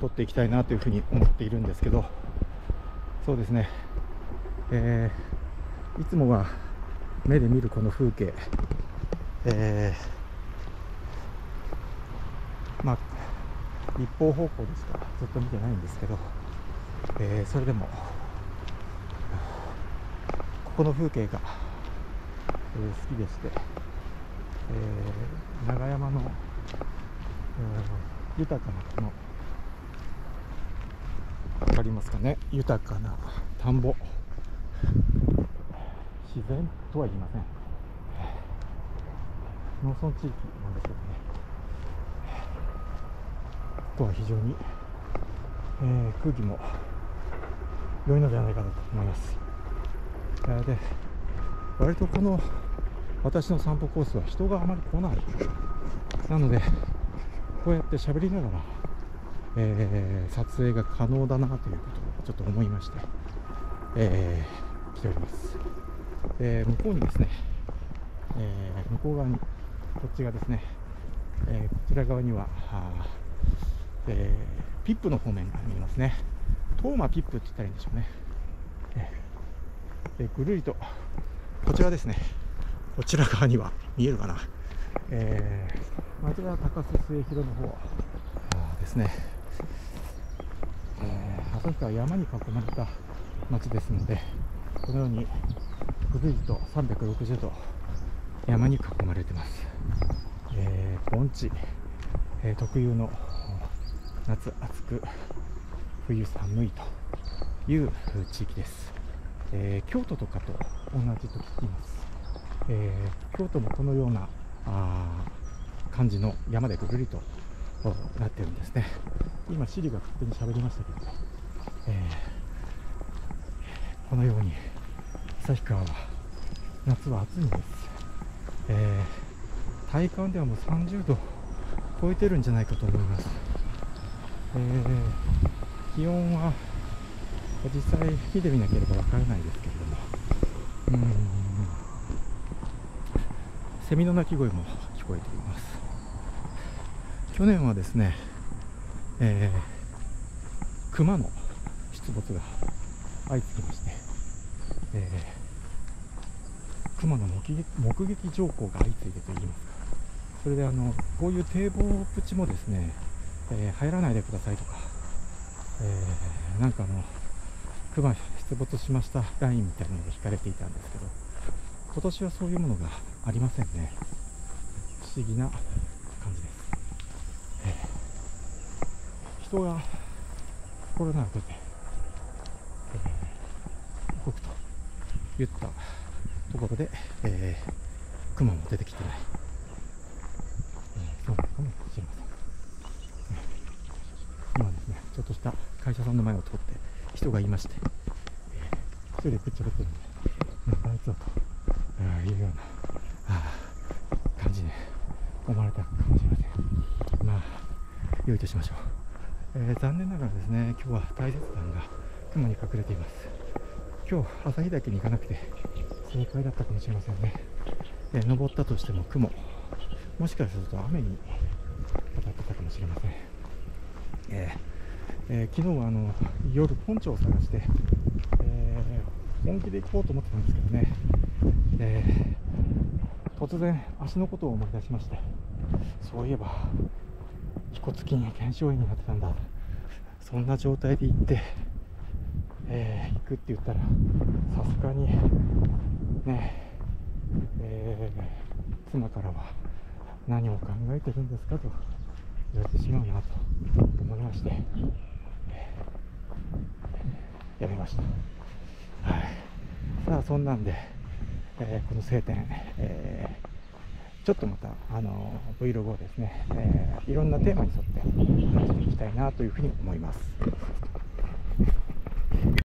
撮っていきたいなというふうに思っているんですけど、そうですね、いつもは目で見るこの風景、一方方向でしかずっと見てないんですけど、それでもここの風景が、好きでして、長山の、豊かなこの、分かりますかね、豊かな田んぼ、自然とは言いません、農村地域なんでしょうかね。ここは非常に、空気も良いのではないかなと思います。で、割とこの私の散歩コースは人があまり来ない。なので、こうやって喋りながら、撮影が可能だなということをちょっと思いまして、来ております。向こうにですね、向こう側に、こっちがですね、こちら側には、ピップの方面が見えますね。トーマピップって言ったらいいんでしょうね。ぐるりとこちらですね、こちら側には見えるかな、あちらは高須末広の方ですね。旭川は山に囲まれた町ですので、このようにぐるりと360度山に囲まれてます。盆地、特有の夏暑く冬寒いという地域です。京都とかと同じと聞きます。京都もこのような感じの山でぐるりとなってるんですね。今シリが勝手に喋りましたけど、このように旭川は夏は暑いんです。体感ではもう30度超えてるんじゃないかと思います。気温は実際見てみなければわからないですけれども、セミの鳴き声も聞こえています。去年はですね、熊の出没が相次ぎまして、熊の目撃情報が相次いでといいますか、それでこういう堤防プチもですね、入らないでくださいとか、なんか熊出没しましたラインみたいなのが引かれていたんですけど、今年はそういうものがありませんね。不思議な感じです。人がコロナを受けて、動くといったところで、熊も出てきてない、そうなのかもしれません。今ですね、ちょっとした会社さんの前を通って人がいまして、一人でくっちゃべってるんで、あいつだというような感じで思われたかもしれません。まあ良いとしましょう。残念ながらですね、今日は大雪山が雲に隠れています。今日朝日岳に行かなくて正解だったかもしれませんね。登ったとしても雲、もしかすると雨に当たってたかもしれません。昨日は夜ポンチョを探して、本気で行こうと思ってたんですけどね、突然足のことを思い出しまして、そういえば腓骨筋腱鞘炎になってたんだ、そんな状態で行って、行くって言ったらさすがにね、妻からは何を考えてるんですかと言われてしまうなと思いまして、やめました。はい、さあそんなんで、この晴天、ちょっとまたVlog をですね、いろんなテーマに沿って話していきたいなというふうに思います。